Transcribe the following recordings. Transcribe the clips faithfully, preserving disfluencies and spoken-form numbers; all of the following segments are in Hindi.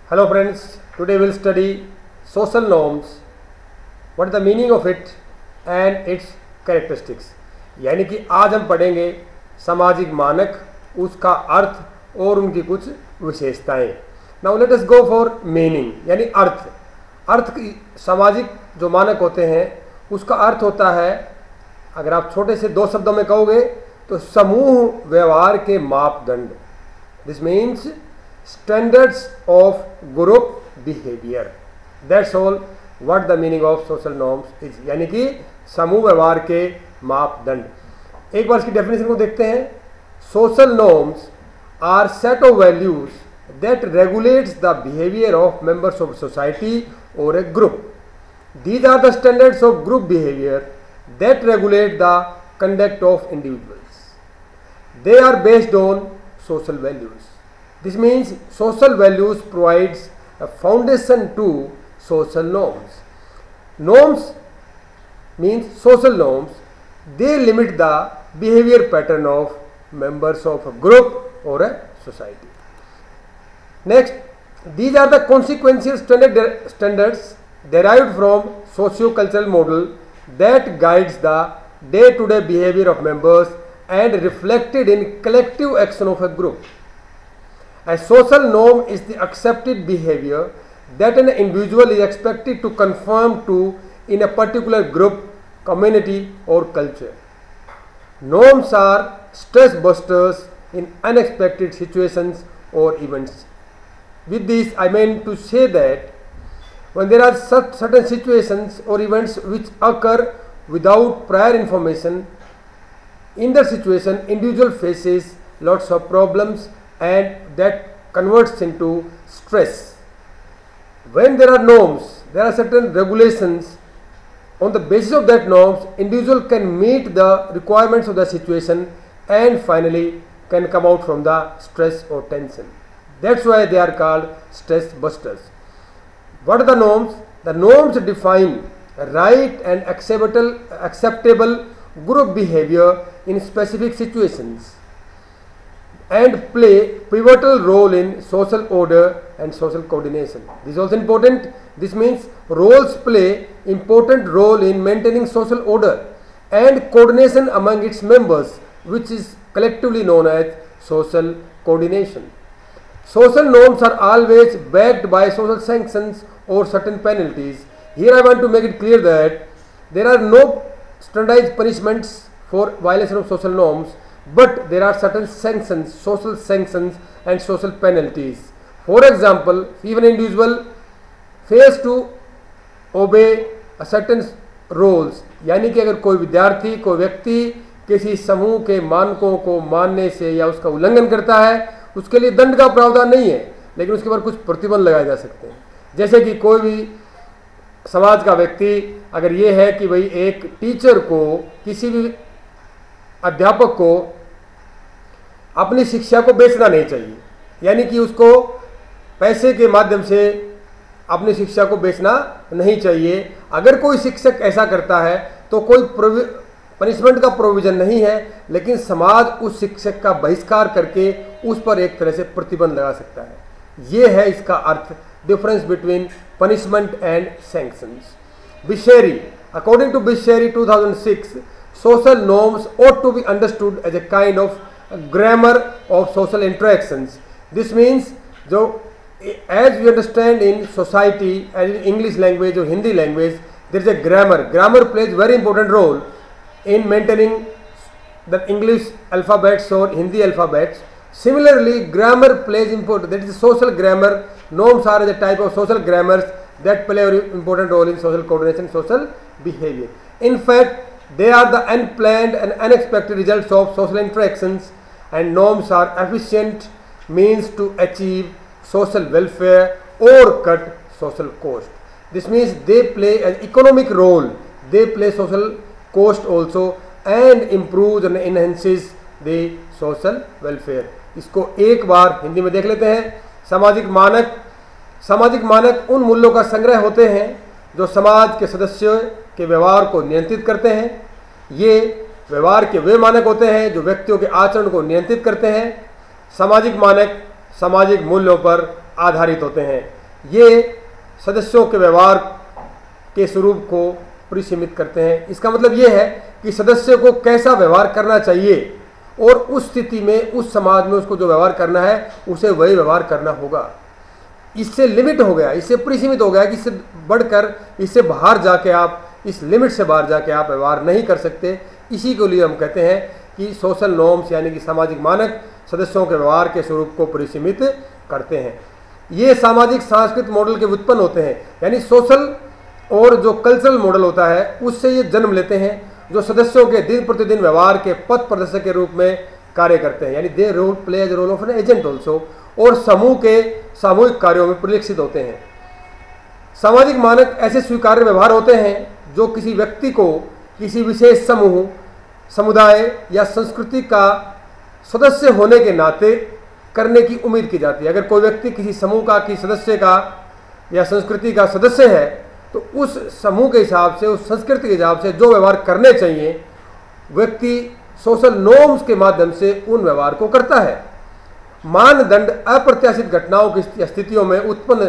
Hello friends, today we'll study social norms, what is the meaning of it and its characteristics। यानी कि आज हम पढ़ेंगे सामाजिक मानक, उसका अर्थ और उनकी कुछ विशेषताएं। Now let us go for meaning, यानी अर्थ। अर्थ की सामाजिक जो मानक होते हैं उसका अर्थ होता है, अगर आप छोटे से दो शब्दों में कहोगे तो समूह व्यवहार के मापदंड। This means standards of group behavior, that's all what the meaning of social norms is, यानी कि समूह व्यवहार के मापदंड। एक बार इसकी डेफिनेशन को देखते हैं। social norms are set of values that regulates the behavior of members of society or a group. These are the standards of group behavior that regulate the conduct of individuals. They are based on social values. This means social values provides a foundation to social norms. Norms means social norms. They limit the behavior pattern of members of a group or a society. Next, these are the consequential standard, standards derived from socio-cultural model that guides the day-to-day behavior of members and reflected in collective action of a group. A social norm is the accepted behavior that an individual is expected to conform to in a particular group, community or culture. Norms are stress busters in unexpected situations or events. With this, I meant to say that when there are such certain situations or events which occur without prior information, in that situation individual faces lots of problems and that converts into stress. When there are norms, there are certain regulations. On the basis of that norms, individual can meet the requirements of the situation and finally can come out from the stress or tension. That's why they are called stress busters. What are the norms? The norms define right and acceptable, acceptable group behavior in specific situations and play pivotal role in social order and social coordination. This is also important. This means roles play important role in maintaining social order and coordination among its members, which is collectively known as social coordination. Social norms are always backed by social sanctions or certain penalties. Here I want to make it clear that there are no standardized punishments for violation of social norms, but there are certain sanctions, social sanctions and social penalties. For example, if an individual fails to obey a certain rules, यानी कि अगर कोई विद्यार्थी, कोई व्यक्ति किसी समूह के मानकों को मानने से या उसका उल्लंघन करता है, उसके लिए दंड का प्रावधान नहीं है, लेकिन उसके ऊपर कुछ प्रतिबंध लगाए जा सकते हैं। जैसे कि कोई भी समाज का व्यक्ति अगर ये है कि भाई एक टीचर को, किसी भी अध्यापक को अपनी शिक्षा को बेचना नहीं चाहिए, यानी कि उसको पैसे के माध्यम से अपनी शिक्षा को बेचना नहीं चाहिए। अगर कोई शिक्षक ऐसा करता है तो कोई पनिशमेंट का प्रोविजन नहीं है, लेकिन समाज उस शिक्षक का बहिष्कार करके उस पर एक तरह से प्रतिबंध लगा सकता है। ये है इसका अर्थ, difference between punishment and sanctions. बिशेरी, अकॉर्डिंग टू बिशेरी two thousand six, social norms ought to be understood as a kind of a grammar of social interactions. This means जो as we understand in society and in English language or Hindi language, there is a grammar. Grammar plays very important role in maintaining the English alphabets or Hindi alphabets. Similarly, grammar plays important. That is social grammar. Norms are the type of social grammars that play an important role in social coordination, social behavior. In fact, they are the unplanned and unexpected results of social interactions, and norms are efficient means to achieve social welfare or cut social cost. This means they play an economic role, they play social cost also and improves and enhances the social welfare. इसको एक बार हिंदी में देख लेते हैं। सामाजिक मानक, सामाजिक मानक उन मूल्यों का संग्रह होते हैं जो समाज के सदस्यों के व्यवहार को नियंत्रित करते हैं। ये व्यवहार के वे मानक होते हैं जो व्यक्तियों के आचरण को नियंत्रित करते हैं। सामाजिक मानक सामाजिक मूल्यों पर आधारित होते हैं। ये सदस्यों के व्यवहार के स्वरूप को परिसीमित करते हैं। इसका मतलब ये है कि सदस्य को कैसा व्यवहार करना चाहिए और उस स्थिति में, उस समाज में उसको जो व्यवहार करना है उसे वही व्यवहार करना होगा। इससे लिमिट हो गया, इससे परिसीमित हो गया कि इससे बढ़कर, इससे बाहर जाके आप, इस लिमिट से बाहर जाके आप व्यवहार नहीं कर सकते। इसी के लिए हम कहते हैं कि सोशल नॉर्म्स यानी कि सामाजिक मानक सदस्यों के व्यवहार के स्वरूप को परिसीमित करते हैं। ये सामाजिक सांस्कृतिक मॉडल के उत्पन्न होते हैं, यानी सोशल और जो कल्चरल मॉडल होता है उससे ये जन्म लेते हैं, जो सदस्यों के दिन प्रतिदिन व्यवहार के पथ प्रदर्शक के रूप में कार्य करते हैं, यानी they role play as role of an agent also, और समूह के सामूहिक कार्यों में परिलक्षित होते हैं। सामाजिक मानक ऐसे स्वीकार्य व्यवहार होते हैं जो किसी व्यक्ति को किसी विशेष समूह, समुदाय या संस्कृति का सदस्य होने के नाते करने की उम्मीद की जाती है। अगर कोई व्यक्ति किसी समूह का, किसी सदस्य का या संस्कृति का सदस्य है तो उस समूह के हिसाब से, उस संस्कृति के हिसाब से जो व्यवहार करने चाहिए व्यक्ति सोशल नॉर्म्स के माध्यम से उन व्यवहार को करता है। मानदंड अप्रत्याशित घटनाओं की स्थितियों में उत्पन्न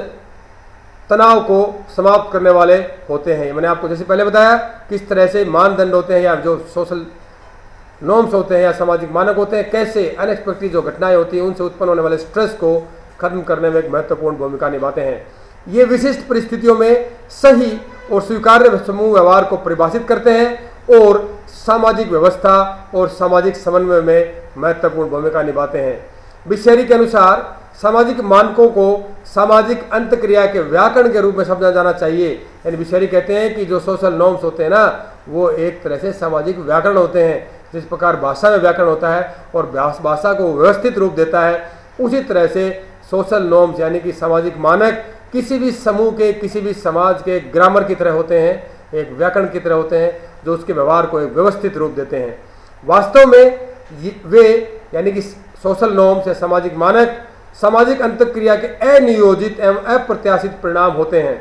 तनाव को समाप्त करने वाले होते हैं। मैंने आपको जैसे पहले बताया किस तरह से मानदंड होते हैं या जो सोशल नॉर्म्स होते हैं या सामाजिक मानक होते हैं, कैसे अनएक्सपेक्टेड जो घटनाएं होती हैं उनसे उत्पन्न होने वाले स्ट्रेस को खत्म करने में एक महत्वपूर्ण भूमिका निभाते हैं। ये विशिष्ट परिस्थितियों में सही और स्वीकार्य समूह व्यवहार को परिभाषित करते हैं और सामाजिक व्यवस्था और सामाजिक समन्वय में महत्वपूर्ण भूमिका निभाते हैं। बिशेरी के अनुसार सामाजिक मानकों को सामाजिक अंतक्रिया के व्याकरण के रूप में समझा जाना चाहिए। यानी बिशेरी कहते हैं कि जो सोशल नॉर्म्स होते हैं ना, वो एक तरह से सामाजिक व्याकरण होते हैं। जिस प्रकार भाषा में व्याकरण होता है और भाषा को व्यवस्थित रूप देता है, उसी तरह से सोशल नॉर्म्स यानी कि सामाजिक मानक किसी भी समूह के, किसी भी समाज के ग्रामर की तरह होते हैं, एक व्याकरण की तरह होते हैं जो उसके व्यवहार को एक व्यवस्थित रूप देते हैं। वास्तव में वे यानी कि सोशल नॉर्म्स या सामाजिक मानक सामाजिक अंतक्रिया के अनियोजित एवं अप्रत्याशित परिणाम होते हैं।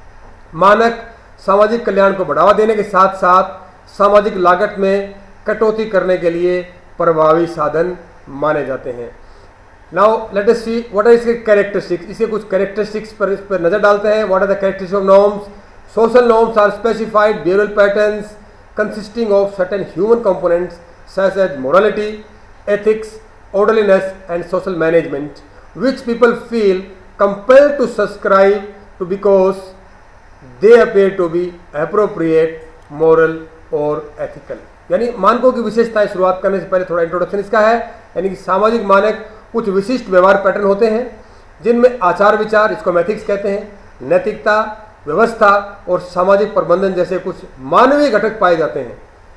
मानक सामाजिक कल्याण को बढ़ावा देने के साथ साथ सामाजिक लागत में कटौती करने के लिए प्रभावी साधन माने जाते हैं। Now let us see what are इसके कैरेक्टरिस्टिक्स। इसके कुछ कैरेक्टरिस्टिक्स पर इस पर नजर डालते हैं। What are the characteristics of norms? Social norms are specified behavioural patterns consisting of certain human components such as morality, ethics, orderliness and social management, which people feel compelled to subscribe to because they appear to be appropriate, moral or ethical। यानी मानकों की विशेषताएं शुरुआत करने से पहले थोड़ा इंट्रोडक्शन इसका है। यानी कि सामाजिक मानक कुछ विशिष्ट व्यवहार पैटर्न होते हैं जिनमें आचार विचार, इसको एथिक्स कहते हैं, नैतिकता, व्यवस्था और सामाजिक प्रबंधन जैसे कुछ मानवीय घटक पाए जाते हैं।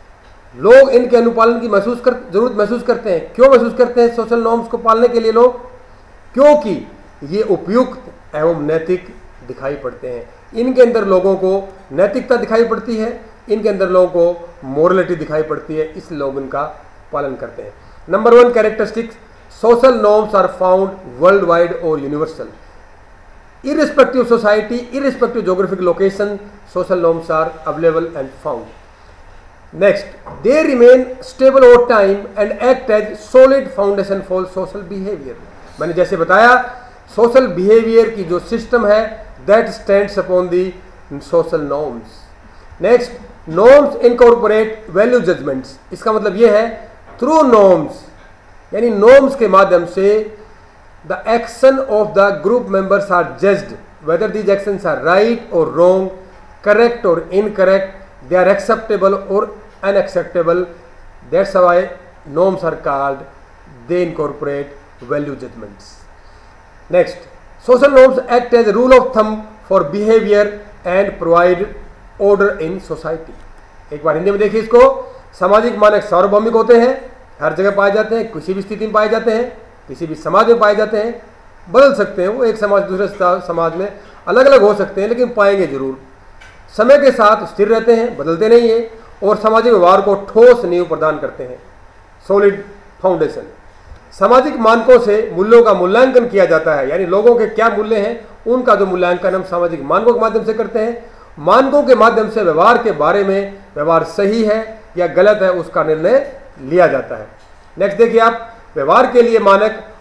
लोग इनके अनुपालन की महसूस कर जरूरत महसूस करते हैं। क्यों महसूस करते हैं सोशल नॉर्म्स को पालने के लिए लोग? क्योंकि ये उपयुक्त एवं नैतिक दिखाई पड़ते हैं। इनके अंदर लोगों को नैतिकता दिखाई पड़ती है, इनके अंदर लोगों को मोरलिटी दिखाई पड़ती है, इसलिए लोग इनका पालन करते हैं। Number one characteristics, social norms are found world wide और universal. Irrespective of society, irrespective of geographic location, social norms are available and found. Next, they remain stable over time and act as solid foundation for social behavior. मैंने जैसे बताया social behavior की जो system है that stands upon the social norms. Next, norms incorporate value judgments. इसका मतलब ये है through norms यानी norms के माध्यम से the action of the group members are judged whether these actions are right or wrong, correct or incorrect, they are acceptable or unacceptable. That's why norms are called, they incorporate value judgments. Next, social norms act as a rule of thumb for behavior and provide order in society. एक बार हिंदी में देखिए इसको। सामाजिक मानक सार्वभौमिक होते हैं, हर जगह पाए जाते हैं, किसी भी स्थिति में पाए जाते हैं, किसी भी समाज में पाए जाते हैं, बदल सकते हैं, वो एक समाज दूसरे समाज में अलग अलग हो सकते हैं लेकिन पाएंगे जरूर। समय के साथ स्थिर रहते हैं, बदलते नहीं हैं और सामाजिक व्यवहार को ठोस नींव प्रदान करते हैं, सॉलिड फाउंडेशन। सामाजिक मानकों से मूल्यों का मूल्यांकन किया जाता है, यानी लोगों के क्या मूल्य हैं उनका जो मूल्यांकन हम सामाजिक मानकों के माध्यम से करते हैं। मानकों के माध्यम से व्यवहार के बारे में, व्यवहार सही है या गलत है उसका निर्णय लिया जाता है। नेक्स्ट देखिए आप, व्यवहार के लिए मानक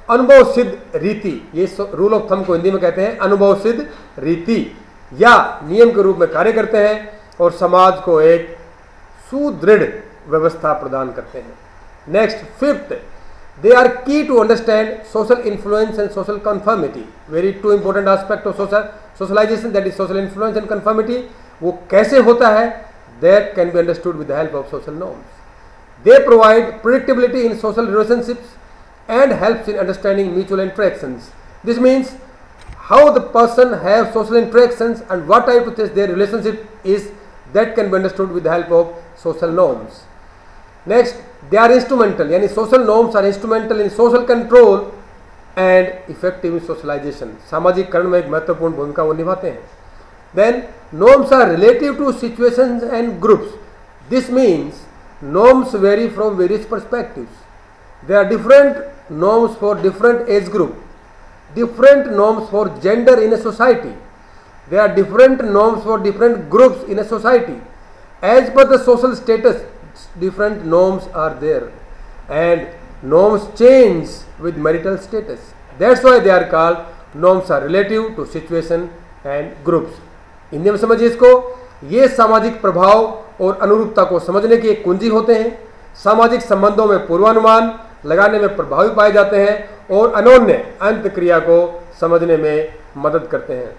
अनुभव सिद्ध रीति, ये रूल ऑफ थंब को हिंदी में कहते हैं अनुभव सिद्ध रीति या नियम के रूप में कार्य करते हैं और समाज को एक सुदृढ़ व्यवस्था प्रदान करते हैं। Next, fifth, they are key to understand social influence and social conformity. Very too important aspect of social socialisation, that is social influence and conformity. वो कैसे होता है? That can be understood with the help of social norms. They provide predictability in social relationships and helps in understanding mutual interactions. This means how the person have social interactions and what type of their relationship is, that can be understood with the help of social norms. Next, they are instrumental, यानी social norms are instrumental in social control and effective in socialization. सामाजिक करण में एक महत्वपूर्ण भूमिका वो निभाते हैं. Then norms are relative to situations and groups. This means norms vary from various perspectives. There are different norms for different age group, different norms for gender in a society. There are different norms for different groups in a society. As per the social status, different norms are there, and norms change with marital status. That's why they are called norms are relative to situation and groups. Hindi में समझिए इसको, ये सामाजिक प्रभाव और अनुरूपता को समझने की एक कुंजी होते हैं, सामाजिक संबंधों में पूर्वानुमान लगाने में प्रभावी पाए जाते हैं और अनोन्य अंत क्रिया को समझने में मदद करते हैं।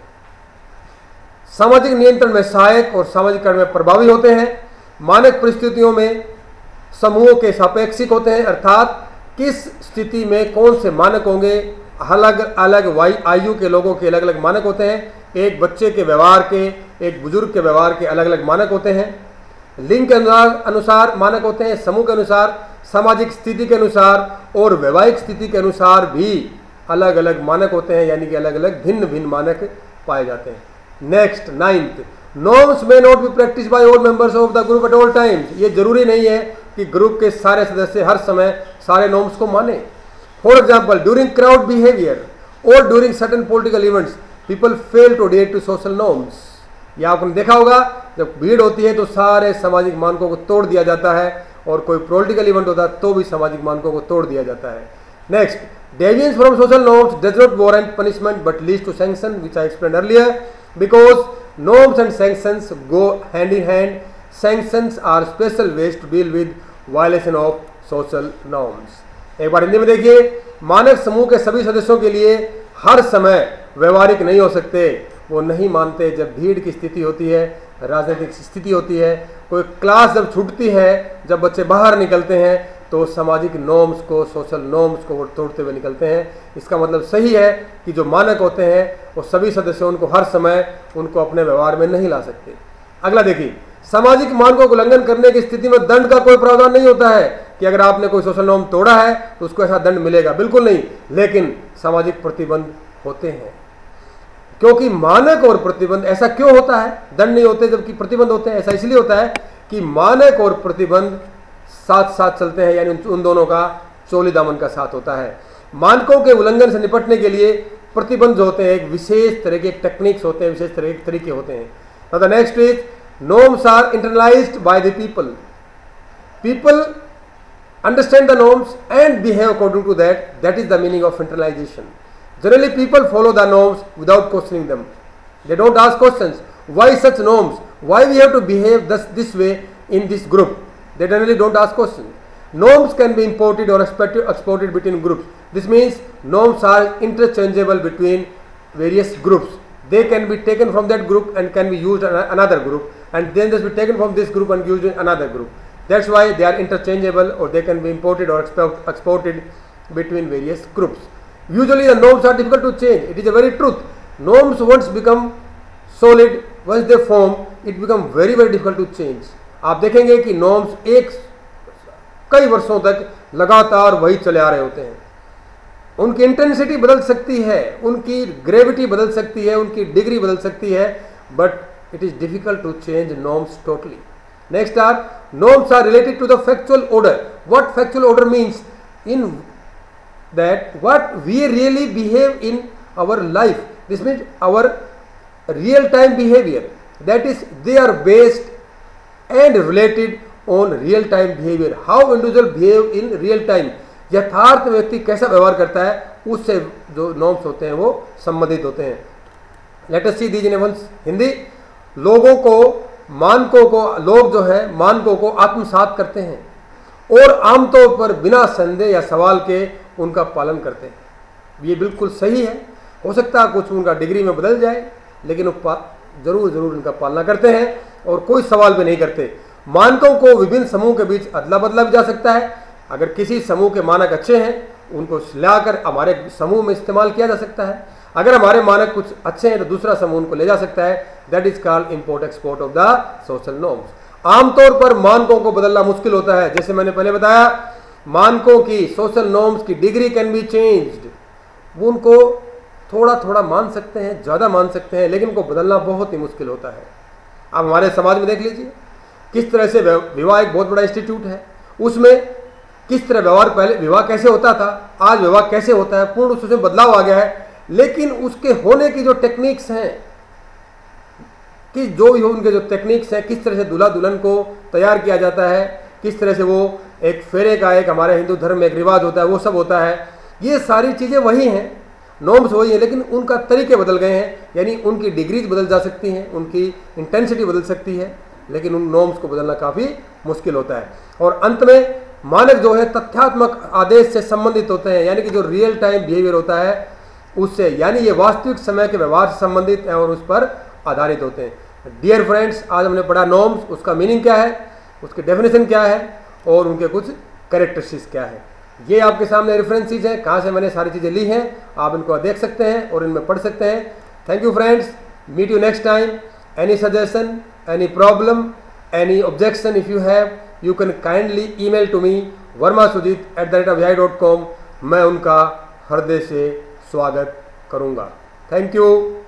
सामाजिक नियंत्रण में सहायक और सामाजिकरण में प्रभावी होते हैं। मानक परिस्थितियों में समूहों के सापेक्षिक होते हैं, अर्थात किस स्थिति में कौन से मानक होंगे, अलग अलग आयु के लोगों के अलग अलग मानक होते हैं। एक बच्चे के व्यवहार के, एक बुजुर्ग के व्यवहार के अलग अलग मानक होते हैं। लिंग के अनुसार मानक होते हैं, समूह के अनुसार, सामाजिक स्थिति के अनुसार और वैवाहिक स्थिति के अनुसार भी अलग अलग मानक होते हैं, यानी कि अलग अलग भिन्न भिन्न मानक पाए जाते हैं। Next, ninth, norms may not be practice by all members of the group at all times. ये जरूरी नहीं है कि ग्रुप के सारे सदस्य हर समय सारे नॉर्म्स को माने। For example, during crowd behaviour और during certain political events people fail to adhere to social norms. या आपने देखा होगा, जब भीड़ होती है तो सारे सामाजिक मानकों को तोड़ दिया जाता है, और कोई पॉलिटिकल इवेंट होता है तो भी सामाजिक मानकों को तोड़ दिया जाता है। Next, deviation from social norms does not warrant punishment but leads to sanction, which I explained earlier, because norms and sanctions go hand in hand. Sanctions are special ways to deal with violation of social norms. एक बार हिंदी में देखिए, मानक समूह के सभी सदस्यों के लिए हर समय व्यवहारिक नहीं हो सकते। वो नहीं मानते जब भीड़ की स्थिति होती है, राजनीतिक स्थिति होती है, कोई क्लास जब छूटती है, जब बच्चे बाहर निकलते हैं तो सामाजिक नॉर्म्स को, सोशल नॉर्म्स को वो तोड़ते हुए निकलते हैं। इसका मतलब सही है कि जो मानक होते हैं वो सभी सदस्य उनको हर समय उनको अपने व्यवहार में नहीं ला सकते। अगला देखिए, सामाजिक मानकों को उल्लंघन करने की स्थिति में दंड का कोई प्रावधान नहीं होता है कि अगर आपने कोई सोशल नॉर्म तोड़ा है तो उसको ऐसा दंड मिलेगा, बिल्कुल नहीं। लेकिन सामाजिक प्रतिबंध होते हैं, क्योंकि मानक और प्रतिबंध, ऐसा क्यों होता है दंड नहीं होते जबकि प्रतिबंध होते हैं? ऐसा इसलिए होता है कि मानक और प्रतिबंध साथ साथ चलते हैं, यानी उन दोनों का चोली दामन का साथ होता है। मानकों के उल्लंघन से निपटने के लिए प्रतिबंध जो होते हैं एक विशेष तरह के टेक्निक्स होते हैं, विशेष तरह के तरीके होते हैं। The next is norms are internalised by the people. People understand the norms and behave according to that. That is the meaning of internalization. Generally people follow the norms without questioning them. They don't ask questions. Why such norms? Why we have to behave this, this way in this group? They generally don't ask questions. Norms can be imported or exported, exported between groups. This means norms are interchangeable between various groups. They can be taken from that group and can be used in another group, and then just be taken from this group and used in another group. That's why they are interchangeable, or they can be imported or exported between various groups. Usually the norms are difficult to change. It is a very truth. Norms once become solid, once they form, it become very very difficult to change. आप देखेंगे कि norms एक कई वर्षों तक लगातार वही चले आ रहे होते हैं। उनकी इंटेंसिटी बदल सकती है, उनकी ग्रेविटी बदल सकती है, उनकी डिग्री बदल सकती है, but it is difficult to change norms totally. Next are norms are related to the factual order. What factual order means? In that what we really behave in our life. This means our real time behavior. That is, they are based and related on real time behavior. How individual behave in real time. यथार्थ व्यक्ति कैसा व्यवहार करता है उससे जो नॉर्म्स होते हैं वो संबंधित होते हैं। Let us see these in ones Hindi. लोगों को मानकों को लोग जो है मानकों को आत्मसात करते हैं और आमतौर पर बिना संदेह या सवाल के उनका पालन करते हैं। ये बिल्कुल सही है। हो सकता है कुछ उनका डिग्री में बदल जाए, लेकिन वो जरूर जरूर उनका पालना करते हैं और कोई सवाल भी नहीं करते। मानकों को विभिन्न समूह के बीच अदला बदला भी जा सकता है। अगर किसी समूह के मानक अच्छे हैं उनको लाकर हमारे समूह में इस्तेमाल किया जा सकता है। अगर हमारे मानक कुछ अच्छे हैं तो दूसरा समूह उनको ले जा सकता है। That is called import export of the social norms. आमतौर पर मानकों को बदलना मुश्किल होता है। जैसे मैंने पहले बताया, मानकों की सोशल नॉर्म्स की डिग्री कैन बी चेंज्ड। वो उनको थोड़ा थोड़ा मान सकते हैं, ज़्यादा मान सकते हैं, लेकिन उनको बदलना बहुत ही मुश्किल होता है। आप हमारे समाज में देख लीजिए किस तरह से विवाह एक बहुत बड़ा इंस्टीट्यूट है, उसमें किस तरह व्यवहार, पहले विवाह कैसे होता था, आज विवाह कैसे होता है, पूर्ण उसमें बदलाव आ गया है। लेकिन उसके होने की जो टेक्निक्स हैं, कि जो भी हो उनके जो टेक्निक्स हैं, किस तरह से दूल्हा दुल्हन को तैयार किया जाता है, किस तरह से वो एक फेरे का एक हमारे हिंदू धर्म में एक रिवाज होता है, वो सब होता है। ये सारी चीज़ें वही हैं, नॉर्म्स वही है, लेकिन उनका तरीके बदल गए हैं। यानी उनकी डिग्रीज बदल जा सकती हैं, उनकी इंटेंसिटी बदल सकती है, लेकिन उन नॉर्म्स को बदलना काफ़ी मुश्किल होता है। और अंत में मानक जो है तथ्यात्मक आदेश से संबंधित होते हैं, यानी कि जो रियल टाइम बिहेवियर होता है उससे, यानी ये वास्तविक समय के व्यवहार से संबंधित है और उस पर आधारित होते हैं। डियर फ्रेंड्स, आज हमने पढ़ा नॉर्म्स, उसका मीनिंग क्या है, उसकी डेफिनेशन क्या है और उनके कुछ कैरेक्टरिस्टिक्स क्या है। ये आपके सामने रेफरेंसेस हैं, कहाँ से मैंने सारी चीज़ें ली हैं, आप इनको देख सकते हैं और इनमें पढ़ सकते हैं। Thank you friends, meet you next time. Any suggestion, any problem, any objection if you have, you can kindly email to me Verma Sujeet at the rate of याई डॉट कॉम। मैं उनका हृदय से स्वागत करूँगा। Thank you.